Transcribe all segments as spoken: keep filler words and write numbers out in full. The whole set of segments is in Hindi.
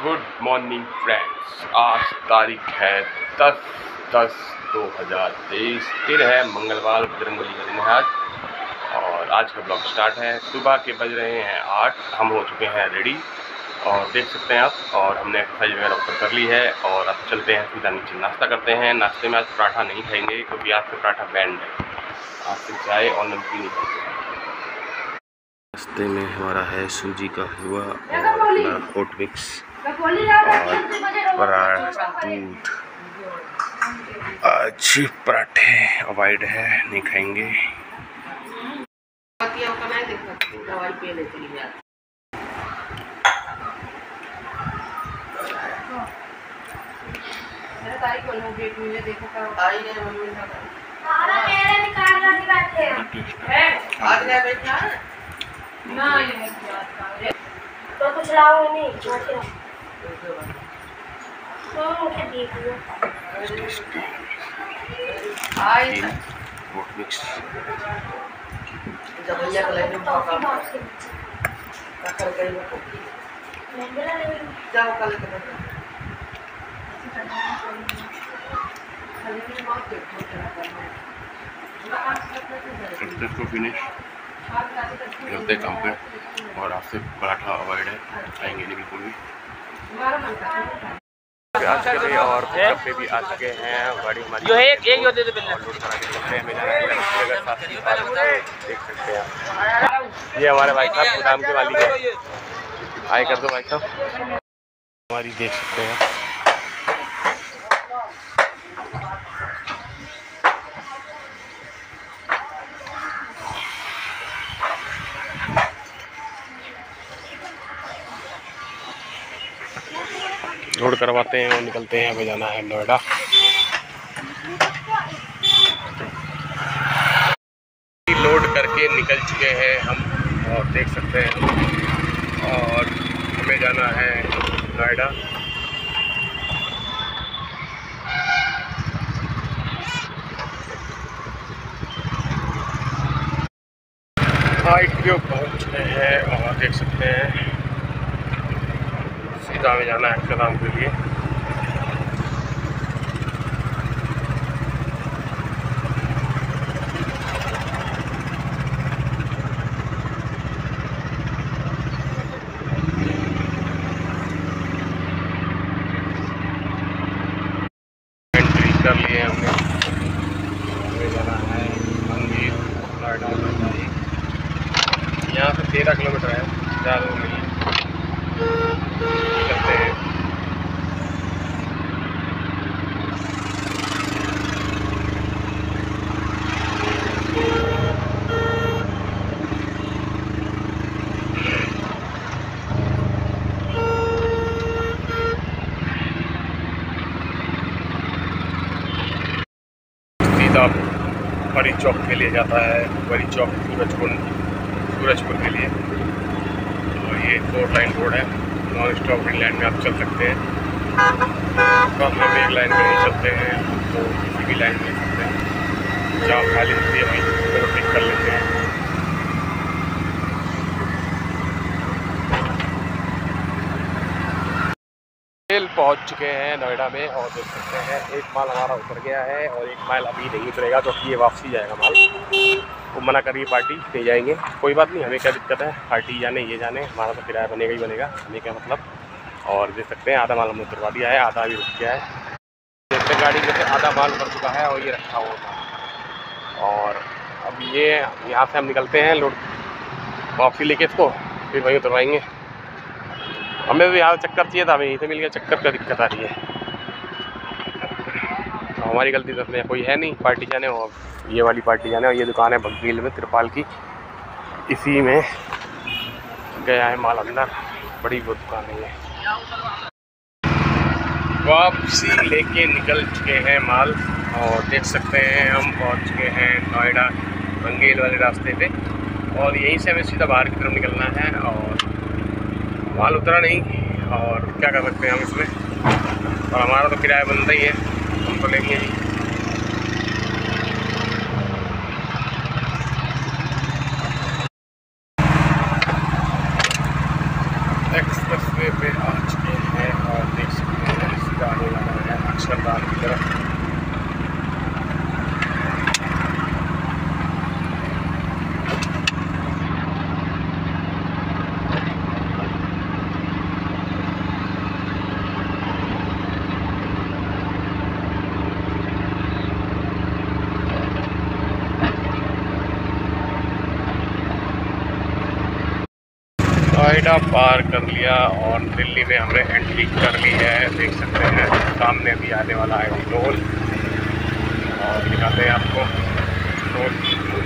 गुड मॉर्निंग फ्रेंड्स, आज तारीख है दस दस दो हज़ार तेईस, दिन है मंगलवार, बजरंगबली का दिन है आज। और आज का ब्लॉग स्टार्ट है। सुबह के बज रहे हैं आठ, हम हो चुके हैं रेडी और देख सकते हैं आप। और हमने एक्सरसाइज वगैरह ऊपर कर ली है और अब चलते हैं सीधा नीचे, नाश्ता करते हैं। नाश्ते में आज पराठा नहीं खाएंगे क्योंकि आज से पराठा बैंड है, आज से चाय और नमकीन खाएंगे। नाश्ते में हमारा है सूजी का हलवा और हॉट मिक्स और दूध। आज पराठे अवॉइड है, नहीं खाएंगे। तो कुछ लाओ नहीं इसको फिनिश करते काम पे। और आपसे पराठा अवॉइड है, खाएंगे नहीं बिल्कुल भी। आ चुके थे और पिकअप पे भी आ चुके हैं। गाड़ी हमारी जो एक एक लोड करा के चलते हैं। देख सकते हैं ये हमारे भाई साहब गोदाम के मालिक है। हाय कर दो भाई साहब, हमारी देख सकते हैं। लोड करवाते हैं और निकलते हैं। हमें जाना है नोएडा। लोड करके निकल चुके हैं हम और देख सकते हैं। और हमें जाना है नोएडा। हाइट पे पहुँच चुके हैं और देख सकते हैं सीधा में जाना है अक्षरधाम के लिए। एंट्री कर लिए हमने। हमें जाना है मंदिर नोएडा में। यहाँ से तेरह किलोमीटर है, ज़्यादा नहीं। चलते हैं। सीधा बड़ी चौक के लिए जाता है, बड़ी चौक सूरजकुंड सूरजपुर के लिए। और ये फोर लाइन रोड है, नॉन स्टॉप ग्रीन लाइन में आप चल सकते हैं। तो हम एक लाइन में नहीं चलते हैं तो किसी भी लाइन में चलते हैं। जहाँ खाली होती है वहीं ओवरटेक कर लेते हैं। रेल पहुँच चुके हैं नोएडा में और देख सकते हैं एक माल हमारा उतर गया है और एक माल अभी नहीं उतरेगा क्योंकि ये वापसी जाएगा माल। वो मना करिए, पार्टी नहीं जाएंगे। कोई बात नहीं, हमें क्या दिक्कत है, पार्टी जाने ये जाने, हमारा तो किराया बनेगा ही बनेगा, हमें क्या मतलब। और देख सकते हैं आधा माल हमने उतरवा दिया है, आधा भी रुक गया है। देखते गाड़ी में से आधा माल उतर चुका है और ये रखा हुआ था। और अब ये यहाँ से हम निकलते हैं लोड वापसी लेके इसको, फिर वहीं उतरवाएंगे। हमें भी यहाँ चक्कर चाहिए था, हमें यहीं से मिल गया। चक्कर का दिक्कत आ रही है, तो हमारी गलती तो इसमें कोई है नहीं। पार्टी जाने और ये वाली पार्टी जाने। और ये दुकान है बघेल में, तिरपाल की, इसी में गया है माल अंदर। बड़ी वो दुकान है ये। वापसी लेके निकल चुके हैं माल और देख सकते हैं हम पहुंच चुके हैं नोएडा बघेल वाले रास्ते पे। और यहीं से हमें सीधा बाहर की तरफ निकलना है। और माल उतरा नहीं और क्या कर सकते हैं हम इसमें। और हमारा तो किराया बनता ही है, हम तो लेंगे ही। एक्सप्रेस वे पे आ चुके हैं नोएडा पार कर लिया और दिल्ली में हमने एंट्री कर ली है। देख सकते हैं सामने भी आने वाला है टोल, और दिखाते हैं आपको टोल।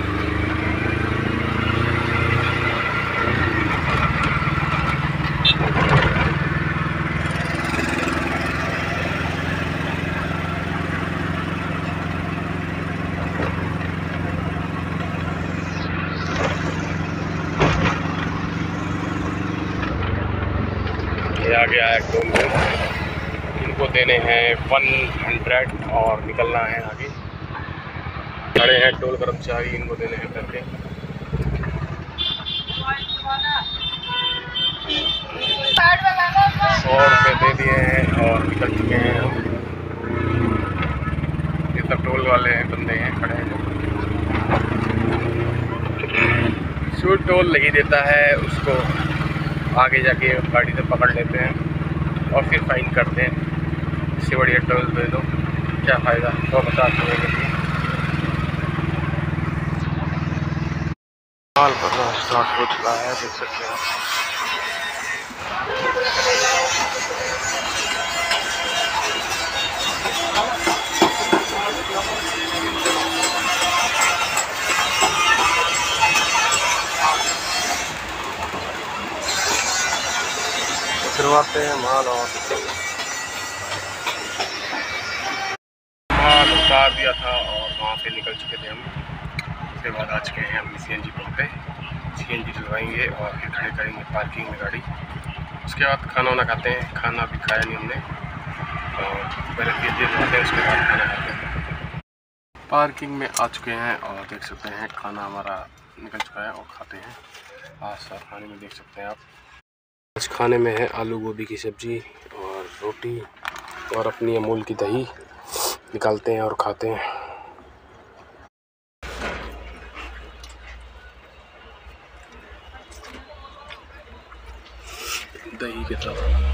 ये आ गया है टोल बूथ, इनको देने हैं वन हंड्रेड और निकलना है आगे। खड़े हैं टोल कर्मचारी, इनको देने हैं करके। सौ रुपये दे दिए हैं और निकल चुके हैं हम। ये सब टोल वाले हैं, बंदे हैं खड़े हैं। जो टोल नहीं देता है उसको आगे जाके गाड़ी से पकड़ लेते हैं और फिर फाइन करते हैं। इससे बढ़िया टोल दे दो, क्या फ़ायदा सौ पचास रुपये के लिए। माल भरना स्टार्ट हो चुका है, देख सकते हैं आप। करवाते हैं माल और माल उतार दिया था और वहाँ से निकल चुके थे हम। उसके बाद आ चुके हैं हम सी एन जी पंप पे, सी एन जी डलवाएंगे और फिर खड़े करेंगे पार्किंग में गाड़ी। उसके बाद खाना वाना खाते हैं। खाना भी खाया नहीं हमने, और पहले पीते हैं उसके बाद खाना खाते हैं। पार्किंग में आ चुके हैं और देख सकते हैं खाना हमारा निकल चुका है और खाते हैं। आज सर खाने में देख सकते हैं आप, आज खाने में है आलू गोभी की सब्ज़ी और रोटी और अपनी अमूल की दही निकालते हैं और खाते हैं। दही के साथ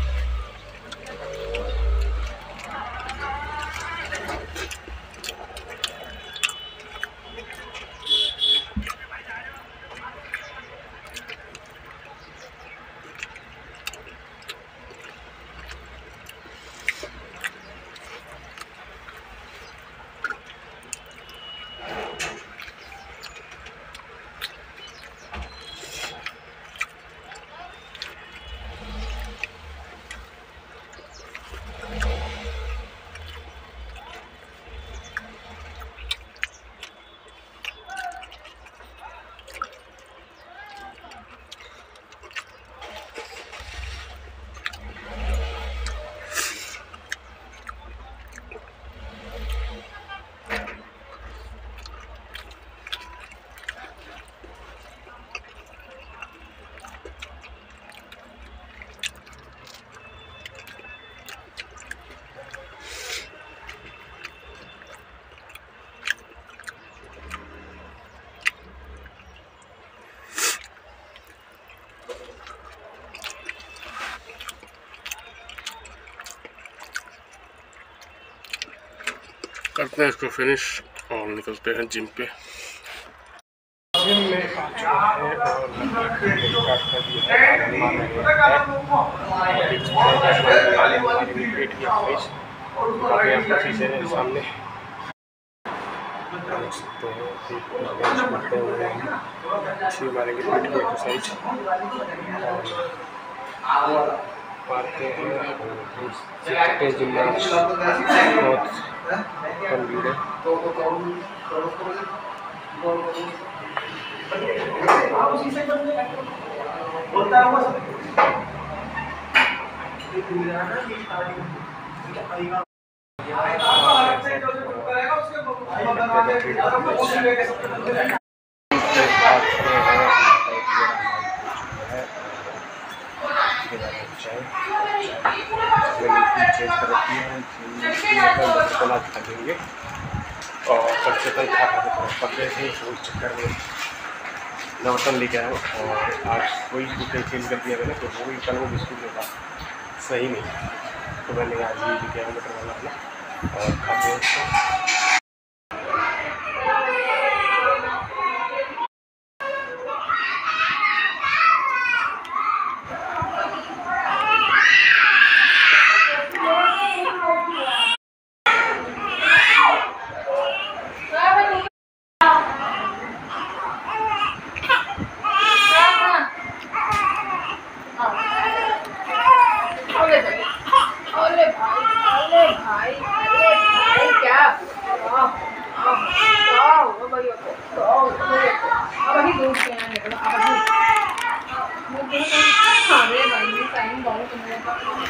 करते हैं इसको फिनिश और निकलते हैं जिम पे। जिम में आ चुके हैं और पेट की एक्सरसाइज शीशे के सामने देख सकते हैं। मारते हुए अच्छी मारेंगे पेट की एक्सरसाइज मारते हैं। जिम बहुत कम भीड़ है। देंगे और सबसे पहले पकड़े से उस चक्कर में नौटन लेके आए और आज वही बिस्कुट चेंज कर दिया मैंने। तो वो भी कल वो बिस्कुट लेता सही नहीं, तो मैंने आज ये लेके आया मटर वाला अपना और खाते हैं उसको।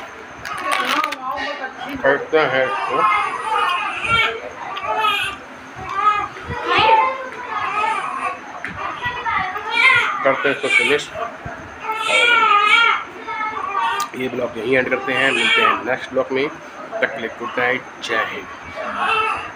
करते हैं इसको, करते हैं इसको फिनिश। ये ब्लॉग यहीं एंड करते हैं, मिलते हैं नेक्स्ट ब्लॉग में। तक के लिए गुड नाइट, जय हिंद।